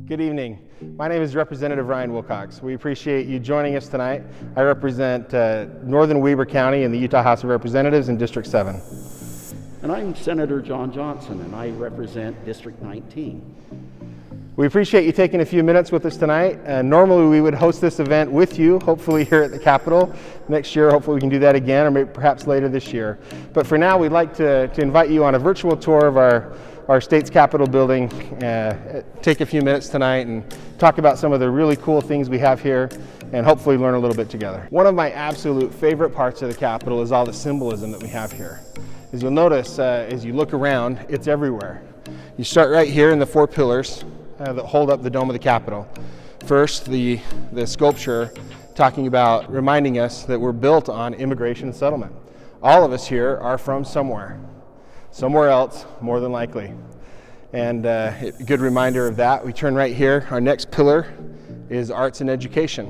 Good evening. My name is Representative Ryan Wilcox. We appreciate you joining us tonight. I represent Northern Weber County in the Utah House of Representatives in District 7. And I'm Senator John Johnson, and I represent District 19. We appreciate you taking a few minutes with us tonight. Normally we would host this event with you, hopefully here at the Capitol. Next year, hopefully we can do that again, or maybe perhaps later this year. But for now, we'd like to invite you on a virtual tour of our state's Capitol building. Take a few minutes tonight and talk about some of the really cool things we have here, and hopefully learn a little bit together. One of my absolute favorite parts of the Capitol is all the symbolism that we have here. As you'll notice, as you look around, it's everywhere. You start right here in the four pillars that hold up the dome of the Capitol. First, the sculpture talking about reminding us that we're built on immigration and settlement. All of us here are from somewhere else, more than likely. And a good reminder of that, we turn right here. Our next pillar is arts and education.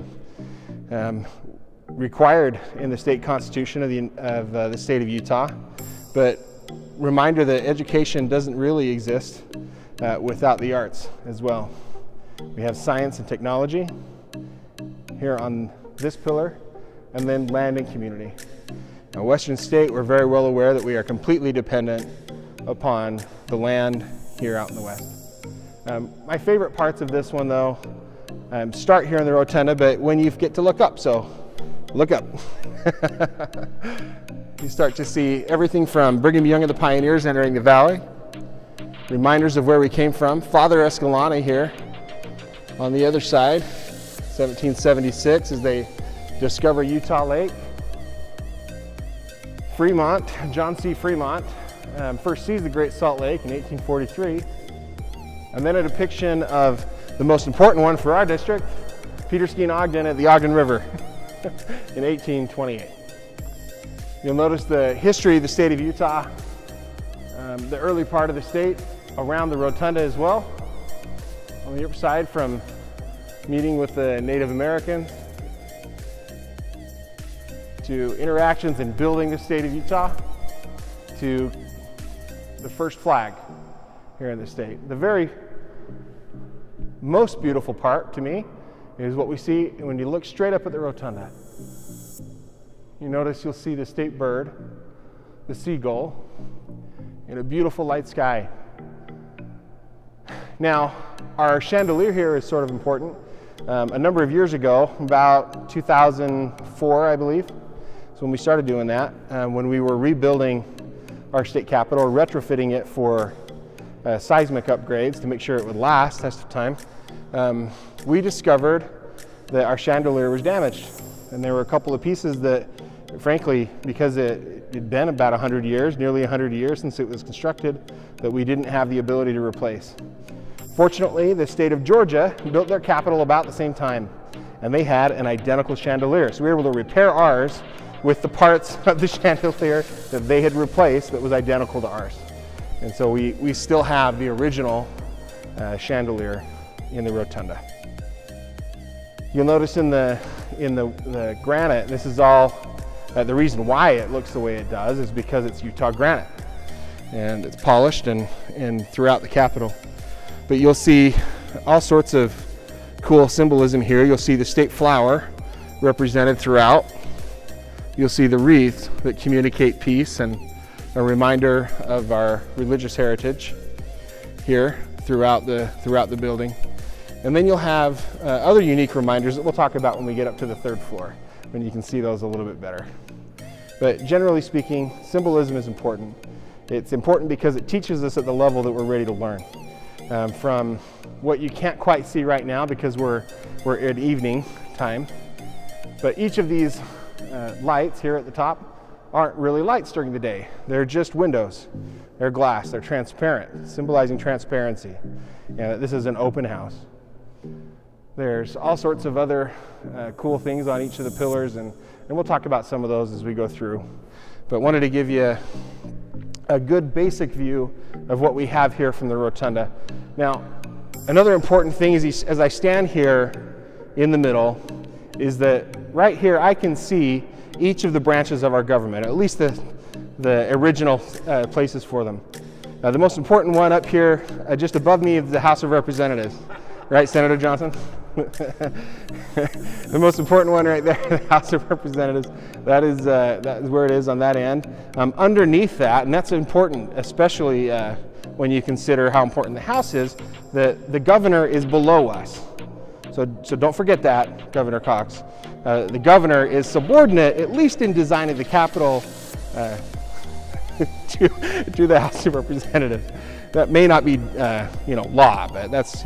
Required in the state constitution of the state of Utah, but reminder that education doesn't really exist without the arts as well. We have science and technology here on this pillar, and then land and community. Now, Western State, we're very well aware that we are completely dependent upon the land here out in the west. My favorite parts of this one, though, start here in the rotunda, but when you get to look up, so look up. You start to see everything from Brigham Young and the Pioneers entering the valley, reminders of where we came from. Father Escalante here on the other side, 1776, as they discover Utah Lake. Fremont, John C. Fremont, first sees the Great Salt Lake in 1843. And then a depiction of the most important one for our district, Peter Skeen Ogden at the Ogden River in 1828. You'll notice the history of the state of Utah, the early part of the state around the rotunda as well. On the upper side, from meeting with the Native Americans to interactions in building the state of Utah to the first flag here in the state. The very most beautiful part to me is what we see when you look straight up at the rotunda. You notice you'll see the state bird, the seagull, in a beautiful light sky. Now, our chandelier here is sort of important. A number of years ago, about 2004, I believe, is when we started doing that, when we were rebuilding our state capitol, retrofitting it for seismic upgrades to make sure it would last test of time. We discovered that our chandelier was damaged, and there were a couple of pieces that, frankly, because it had been about 100 years, nearly 100 years since it was constructed, that we didn't have the ability to replace. Fortunately, the state of Georgia built their capitol about the same time, and they had an identical chandelier. So we were able to repair ours with the parts of the chandelier that they had replaced that was identical to ours. And so we still have the original chandelier in the rotunda. You'll notice in the granite, this is all, the reason why it looks the way it does is because it's Utah granite. And it's polished and throughout the Capitol. But you'll see all sorts of cool symbolism here. You'll see the state flower represented throughout. You'll see the wreaths that communicate peace and a reminder of our religious heritage here throughout the building. And then you'll have other unique reminders that we'll talk about when we get up to the third floor, when you can see those a little bit better. But generally speaking, symbolism is important. It's important because it teaches us at the level that we're ready to learn. From what you can't quite see right now because we're at evening time. But each of these lights here at the top aren't really lights during the day. They're just windows. They're glass. They're transparent, symbolizing transparency. And this is an open house. There's all sorts of other cool things on each of the pillars, and we'll talk about some of those as we go through. But wanted to give you a good basic view of what we have here from the rotunda. Now, another important thing is as I stand here in the middle is that right here I can see each of the branches of our government, at least the original places for them. The most important one up here, just above me, is the House of Representatives. Right, Senator Johnson? The most important one right there, the House of Representatives. That is where it is on that end. Underneath that, and that's important, especially when you consider how important the House is, the governor is below us. So don't forget that, Governor Cox. The governor is subordinate, at least in designing the Capitol, to the House of Representatives. That may not be, law, but that's,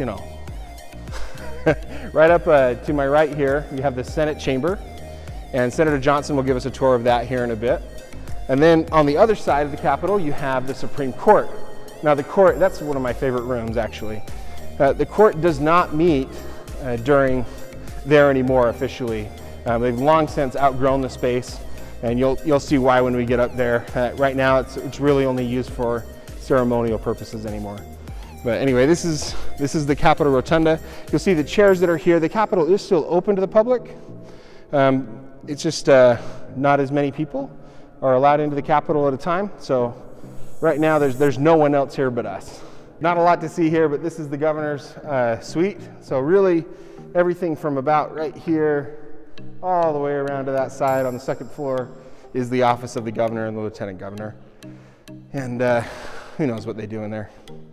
right up to my right here, you have the Senate chamber, and Senator Johnson will give us a tour of that here in a bit. And then on the other side of the Capitol, you have the Supreme Court. Now the court, that's one of my favorite rooms actually. The court does not meet during there anymore officially. They've long since outgrown the space, and you'll see why when we get up there. Right now it's really only used for ceremonial purposes anymore. But anyway, this is the Capitol Rotunda. You'll see the chairs that are here. The Capitol is still open to the public. It's just not as many people are allowed into the Capitol at a time. So right now there's no one else here but us. Not a lot to see here, but this is the governor's suite. So really everything from about right here all the way around to that side on the second floor is the office of the governor and the lieutenant governor. And who knows what they do in there.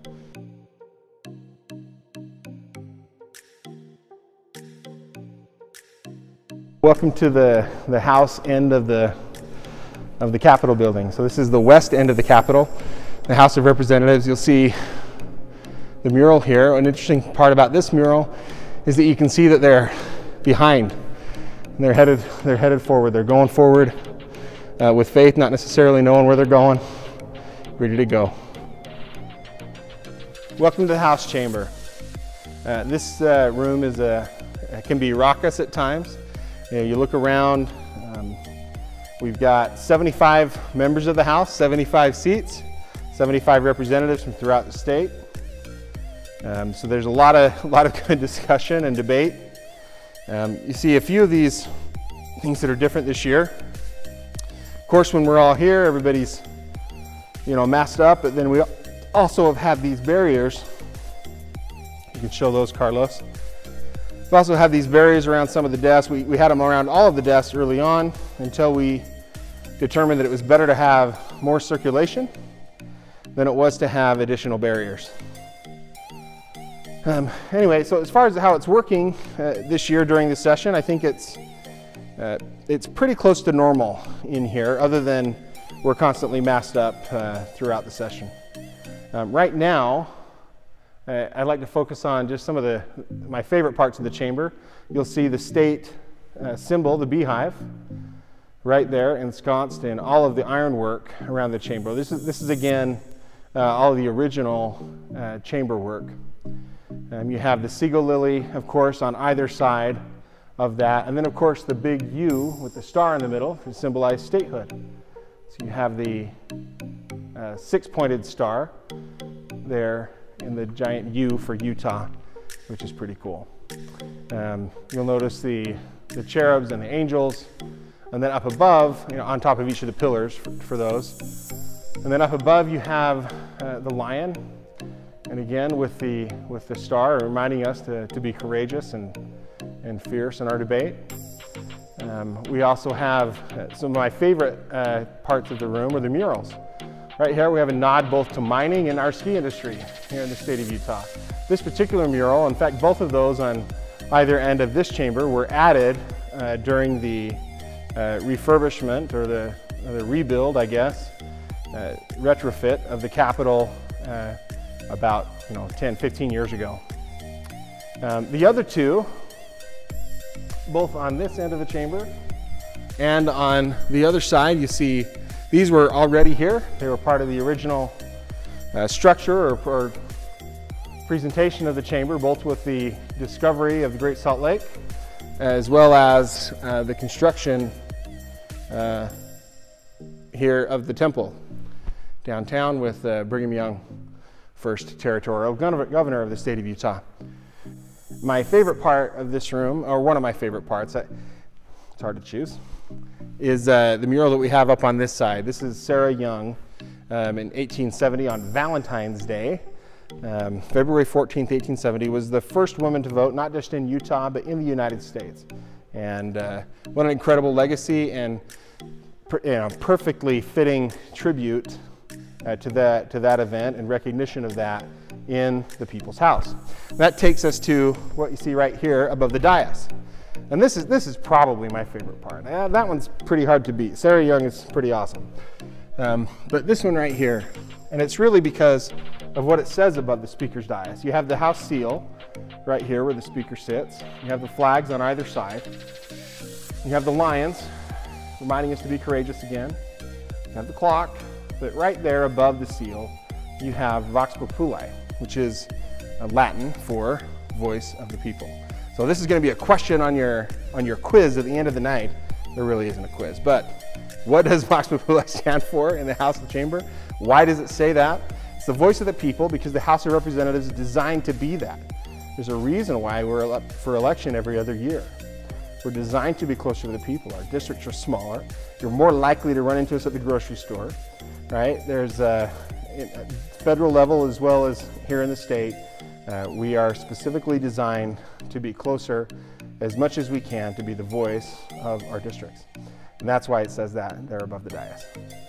Welcome to the House end of the Capitol building. So this is the west end of the Capitol, the House of Representatives. You'll see the mural here. An interesting part about this mural is that you can see that they're behind. And they're headed forward. They're going forward with faith, not necessarily knowing where they're going. Ready to go. Welcome to the House chamber. This room can be raucous at times. You look around, we've got 75 members of the House, 75 seats, 75 representatives from throughout the state. So there's a lot of good discussion and debate. You see a few of these things that are different this year. Of course, when we're all here, everybody's masked up, but then we also have these barriers. You can show those, Carlos. We also have these barriers around some of the desks. We had them around all of the desks early on until we determined that it was better to have more circulation than it was to have additional barriers. Anyway, so as far as how it's working this year during the session, I think it's pretty close to normal in here, other than we're constantly masked up throughout the session. Right now, I'd like to focus on just some of my favorite parts of the chamber. You'll see the state symbol, the beehive, right there ensconced in all of the ironwork around the chamber. This is again all of the original chamber work. You have the seagull lily, of course, on either side of that, and then of course the big U with the star in the middle to symbolize statehood. So you have the six-pointed star there in the giant U for Utah, which is pretty cool. You'll notice the cherubs and the angels, and then up above, on top of each of the pillars for those. And then up above you have the lion, and again with the star reminding us to be courageous and fierce in our debate. We also have some of my favorite parts of the room are the murals. Right here we have a nod both to mining and our ski industry here in the state of Utah. This particular mural, in fact both of those on either end of this chamber, were added during the refurbishment or the rebuild, I guess, retrofit of the Capitol about 10, 15 years ago. The other two, both on this end of the chamber and on the other side, you see these were already here. They were part of the original structure or presentation of the chamber, both with the discovery of the Great Salt Lake, as well as the construction here of the temple downtown with Brigham Young, first territorial governor of the state of Utah. My favorite part of this room, or one of my favorite parts, it's hard to choose, is the mural that we have up on this side. This is Sarah Young in 1870 on Valentine's Day. February 14th, 1870, was the first woman to vote, not just in Utah, but in the United States. And what an incredible legacy, and perfectly fitting tribute to that event and recognition of that in the People's House. That takes us to what you see right here above the dais. And this is probably my favorite part. That one's pretty hard to beat. Sarah Young is pretty awesome. But this one right here, and it's really because of what it says above the speaker's dais. You have the House seal right here where the speaker sits. You have the flags on either side. You have the lions reminding us to be courageous again. You have the clock, but right there above the seal, you have Vox Populi, which is Latin for voice of the people. So this is going to be a question on your quiz at the end of the night. There really isn't a quiz, but what does Vox Populi stand for in the House of Chamber? Why does it say that? It's the voice of the people because the House of Representatives is designed to be that. There's a reason why we're up for election every other year. We're designed to be closer to the people. Our districts are smaller. You're more likely to run into us at the grocery store, right? There's federal level as well as here in the state. We are specifically designed to be closer as much as we can to be the voice of our districts. And that's why it says that there above the dais.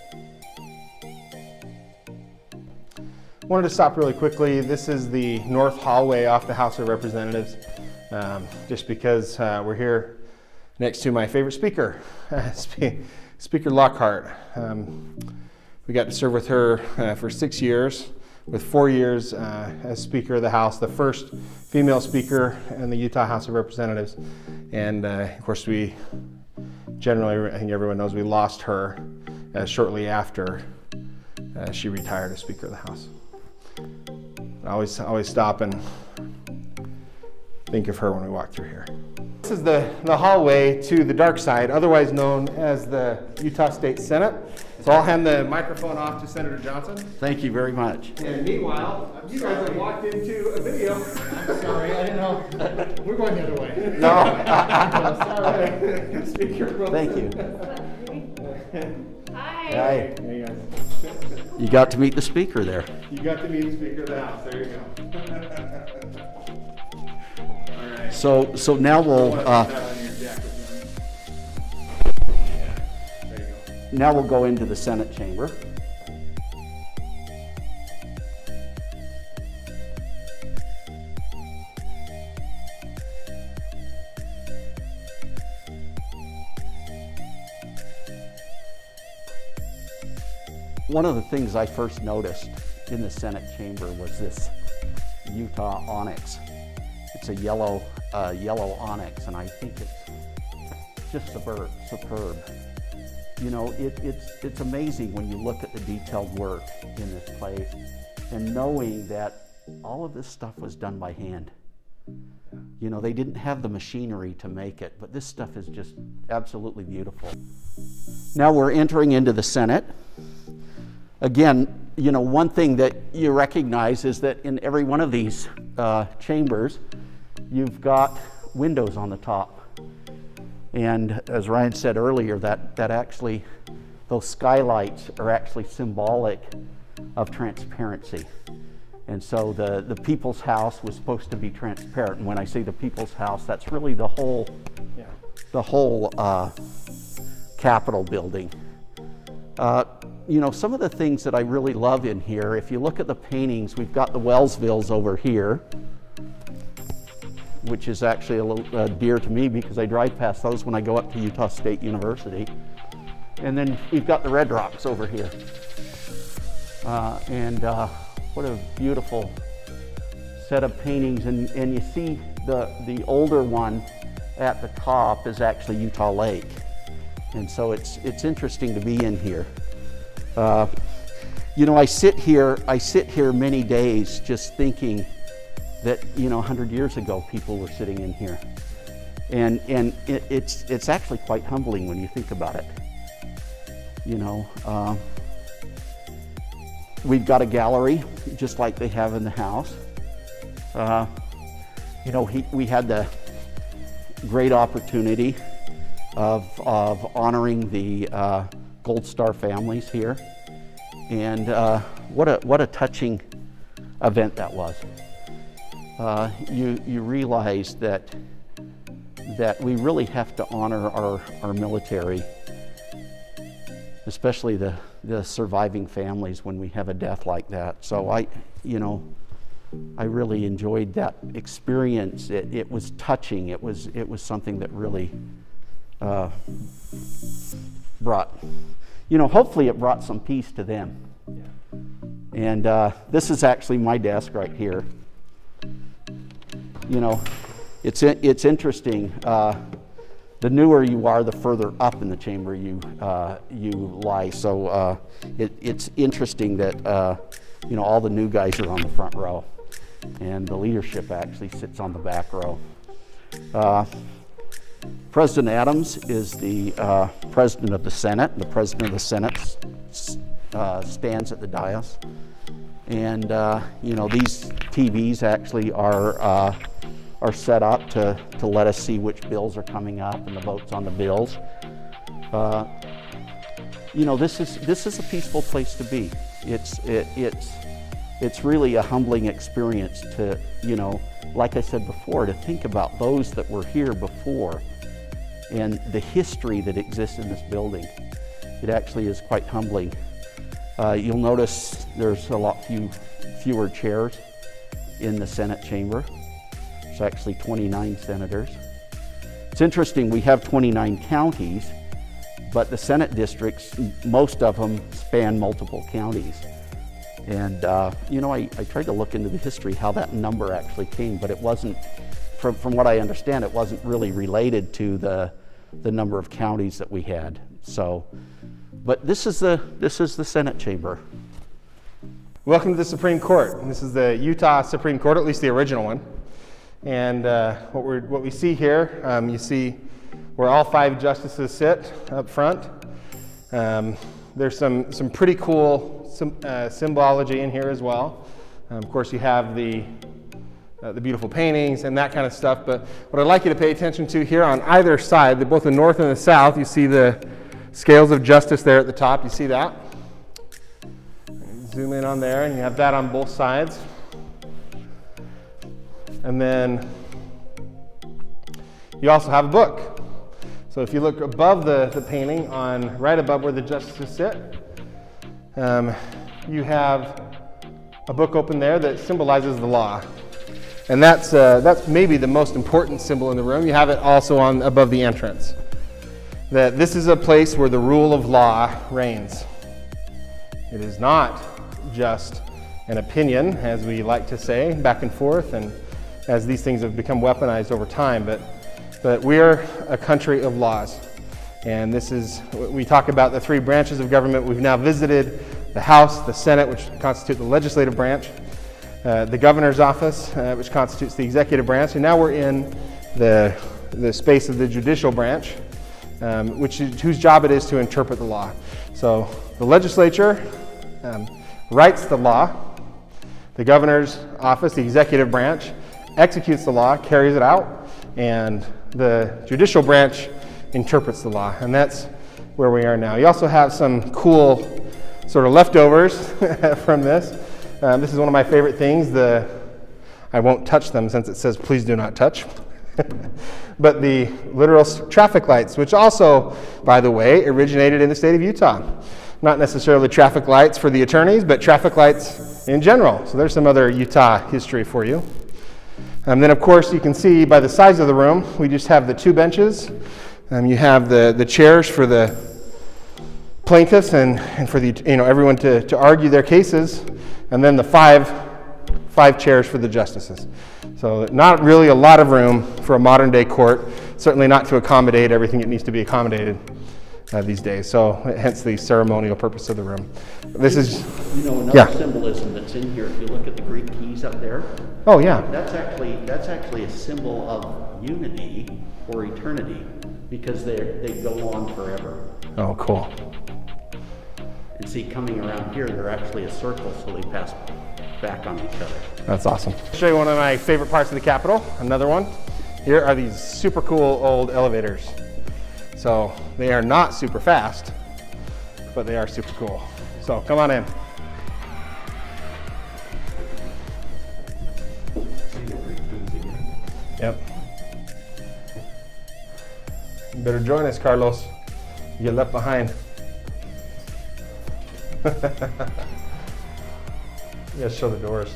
Wanted to stop really quickly. This is the north hallway off the House of Representatives, just because we're here next to my favorite speaker, Speaker Lockhart. We got to serve with her for 6 years, with 4 years as Speaker of the House, the first female speaker in the Utah House of Representatives. And of course, we generally, I think everyone knows, we lost her shortly after she retired as Speaker of the House. I always stop and think of her when we walk through here. This is the hallway to the dark side, otherwise known as the Utah State Senate. So I'll hand the microphone off to Senator Johnson. Thank you very much. And meanwhile, you guys have walked into a video. I'm sorry, I didn't know. We're going the other way. No. Sorry. Speaker. Thank you. Hi. Hi. There you go. You got to meet the speaker there. You got to meet the Speaker of the House. There you go. All right. So now we'll now we'll go into the Senate chamber. One of the things I first noticed in the Senate chamber was this Utah onyx. It's a yellow onyx, and I think it's just superb. You know, it's amazing when you look at the detailed work in this place and knowing that all of this stuff was done by hand. You know, they didn't have the machinery to make it, but this stuff is just absolutely beautiful. Now we're entering into the Senate. Again, you know, one thing that you recognize is that in every one of these chambers, you've got windows on the top. And as Ryan said earlier, that actually, those skylights are actually symbolic of transparency. And so the People's House was supposed to be transparent. And when I say the People's House, that's really the whole Capitol building. You know, some of the things that I really love in here, if you look at the paintings, we've got the Wellsvilles over here, which is actually a little dear to me because I drive past those when I go up to Utah State University. And then you've got the Red Rocks over here. What a beautiful set of paintings. And you see the older one at the top is actually Utah Lake. And so it's interesting to be in here. You know, I sit here many days just thinking that, you know, 100 years ago people were sitting in here. And it's actually quite humbling when you think about it. You know, we've got a gallery just like they have in the House. You know, we had the great opportunity of honoring the Gold Star families here. And what a touching event that was. You realize that we really have to honor our military, especially the surviving families when we have a death like that. So I really enjoyed that experience. It was touching. It was something that really brought, hopefully it brought some peace to them. And this is actually my desk right here. It's interesting. The newer you are, the further up in the chamber you lie. So it's interesting that all the new guys are on the front row, and the leadership actually sits on the back row. President Adams is the president of the Senate. The president of the Senate stands at the dais, and these TVs actually are set up to let us see which bills are coming up and the votes on the bills. This is a peaceful place to be. It's really a humbling experience to, like I said before, to think about those that were here before and the history that exists in this building. It actually is quite humbling. You'll notice there's a lot fewer chairs in the Senate chamber. There's actually 29 senators. It's interesting, we have 29 counties, but the Senate districts, most of them span multiple counties. And I tried to look into the history how that number actually came, but it wasn't, from what I understand, it wasn't really related to the number of counties that we had. So, but this is the Senate chamber. Welcome to the Supreme Court. This is the Utah Supreme Court, at least the original one. And what we see here, you see where all 5 justices sit up front. There's some pretty cool symbology in here as well. Of course, you have the beautiful paintings and that kind of stuff. But what I'd like you to pay attention to here on either side, both the north and the south, you see the scales of justice there at the top. You see that? Zoom in on there, and you have that on both sides. And then you also have a book. So if you look above the painting, right above where the justices sit, you have a book open there that symbolizes the law. And that's maybe the most important symbol in the room. You have it also above the entrance. That this is a place where the rule of law reigns. It is not just an opinion, as we like to say, back and forth, and as these things have become weaponized over time, but we're a country of laws. And this is, we talk about the 3 branches of government. We've now visited the House, the Senate, which constitute the legislative branch, the governor's office, which constitutes the executive branch, and now we're in the space of the judicial branch, whose job it is to interpret the law. So the legislature writes the law, the governor's office, the executive branch, executes the law, carries it out, and the judicial branch interprets the law. And that's where we are now. You also have some cool sort of leftovers from this. This is one of my favorite things. I won't touch them since it says please do not touch. But the literal traffic lights, which also, by the way, originated in the state of Utah. Not necessarily traffic lights for the attorneys, but traffic lights in general. So there's some other Utah history for you. And then, of course, you can see by the size of the room, we just have the 2 benches. You have the chairs for the plaintiffs and for the everyone to argue their cases, and then the five chairs for the justices. So not really a lot of room for a modern day court, certainly not to accommodate everything that needs to be accommodated these days. So hence the ceremonial purpose of the room. This is another symbolism that's in here. If you look at the Greek keys up there. Oh yeah. That's actually a symbol of unity or eternity, because they go on forever. Oh, cool. And see, coming around here, they're actually a circle, so they pass back on each other. That's awesome. I'll show you one of my favorite parts of the Capitol. Another one. Here are these super cool old elevators. So they are not super fast, but they are super cool. So come on in. Yep. You better join us, Carlos. You get left behind. You gotta show the doors.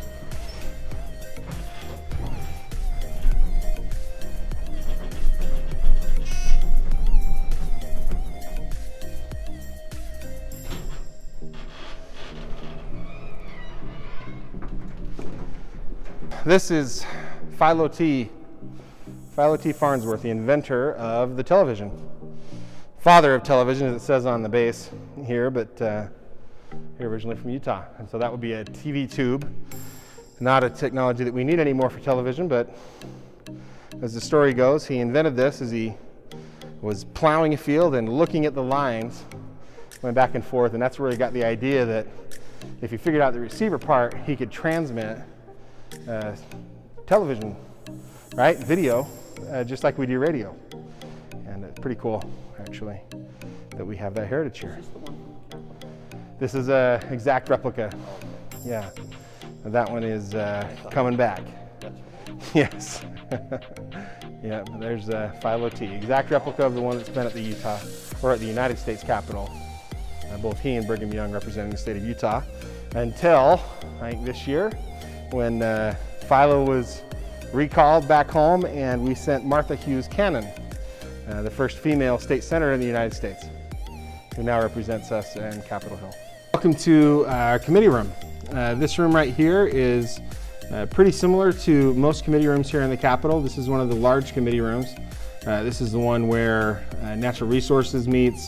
This is Philo T. Farnsworth, the inventor of the television. Father of television, as it says on the base here, but here originally from Utah. And so that would be a TV tube. Not a technology that we need anymore for television, but as the story goes, he invented this as he was plowing a field and looking at the lines, went back and forth, and that's where he got the idea that if he figured out the receiver part, he could transmit television, right? Video, just like we do radio. And it's pretty cool, actually, that we have that heritage here. This is an exact replica. Yeah, that one is coming back. Yes. Yeah, there's Philo T, exact replica of the one that's been at the Utah, or at the United States Capitol. Both he and Brigham Young representing the state of Utah, until I think this year, when Philo was recalled back home and we sent Martha Hughes Cannon, the first female state senator in the United States, who now represents us in Capitol Hill. Welcome to our committee room. This room right here is pretty similar to most committee rooms here in the Capitol. This is one of the large committee rooms. This is the one where Natural Resources meets.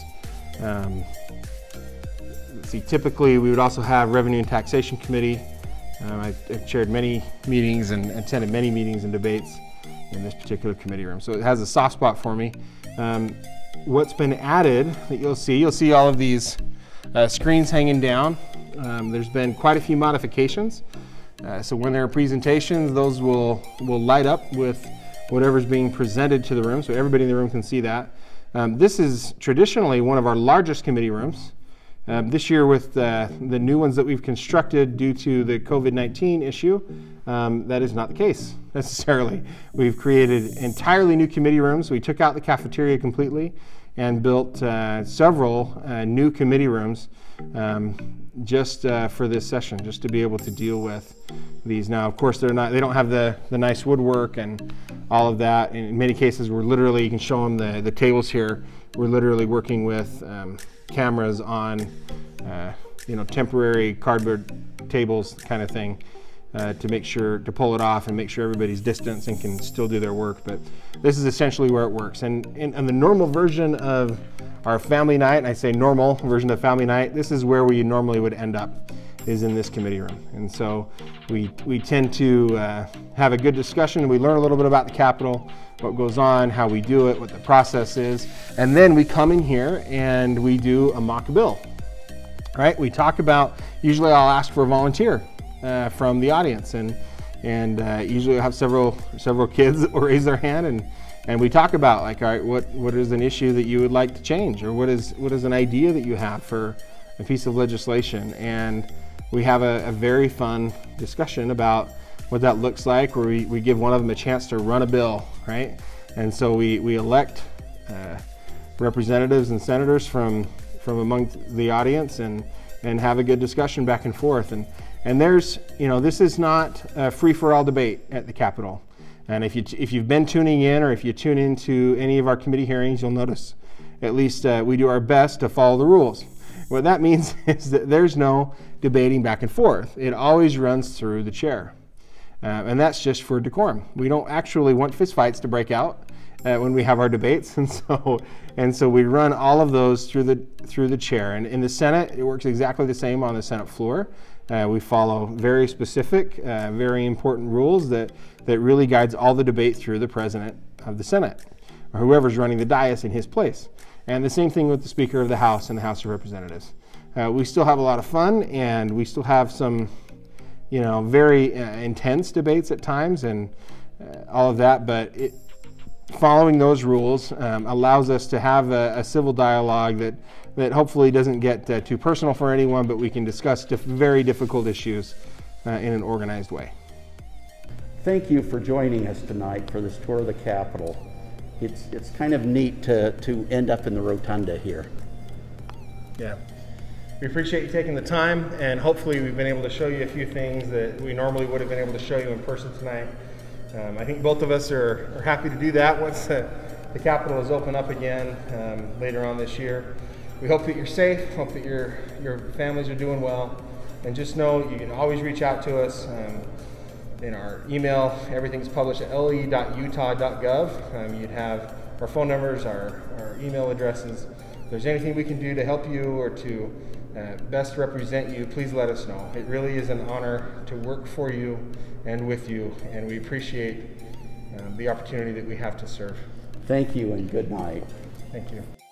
Let's see, typically we would also have Revenue and Taxation Committee. I've chaired many meetings and attended many meetings and debates in this particular committee room. So it has a soft spot for me. What's been added that you'll see all of these screens hanging down. There's been quite a few modifications. So when there are presentations, those will light up with whatever's being presented to the room, so everybody in the room can see that. This is traditionally one of our largest committee rooms. This year, with the new ones that we've constructed due to the COVID-19 issue, that is not the case necessarily. We've created entirely new committee rooms. We took out the cafeteria completely and built several new committee rooms just for this session, just to be able to deal with these. Now, of course, they don't have the nice woodwork and all of that. In many cases, we're literally, you can show them the tables here. We're literally working with cameras on temporary cardboard tables kind of thing to make sure to pull it off and make sure everybody's distanced and can still do their work. But this is essentially where it works. And in the normal version of our family night, and I say normal version of family night, this is where we normally would end up, is in this committee room. And so we tend to have a good discussion. We learn a little bit about the Capitol, what goes on, how we do it, what the process is, and then we come in here and we do a mock bill. Right? We talk about, usually I'll ask for a volunteer from the audience, and usually I have several kids that will raise their hand, and we talk about, like, all right, what is an issue that you would like to change, or what is an idea that you have for a piece of legislation, and we have a very fun discussion about what that looks like, where we give one of them a chance to run a bill, right? And so we elect representatives and senators from among the audience and have a good discussion back and forth. And there's, this is not a free-for-all debate at the Capitol. And if you've been tuning in, or if you tune into any of our committee hearings, you'll notice at least we do our best to follow the rules. What that means is that there's no debating back and forth. It always runs through the chair. And that's just for decorum. We don't actually want fistfights to break out when we have our debates, and so we run all of those through the chair. And in the Senate, it works exactly the same on the Senate floor. We follow very specific, very important rules that really guides all the debate through the President of the Senate, or whoever's running the dais in his place. And the same thing with the Speaker of the House and the House of Representatives. We still have a lot of fun, and we still have some very intense debates at times and all of that, but following those rules allows us to have a civil dialogue that hopefully doesn't get too personal for anyone, but we can discuss very difficult issues in an organized way. thank you for joining us tonight for this tour of the Capitol. It's kind of neat to end up in the rotunda here. Yeah. We appreciate you taking the time, and hopefully we've been able to show you a few things that we normally would have been able to show you in person tonight. I think both of us are happy to do that once the Capitol is open up again later on this year. We hope that you're safe, hope that your families are doing well, and just know you can always reach out to us. In our email, everything's published at le.utah.gov. You'd have our phone numbers, our email addresses. If there's anything we can do to help you or to best represent you, please let us know. It really is an honor to work for you and with you, and we appreciate the opportunity that we have to serve. Thank you and good night. Thank you.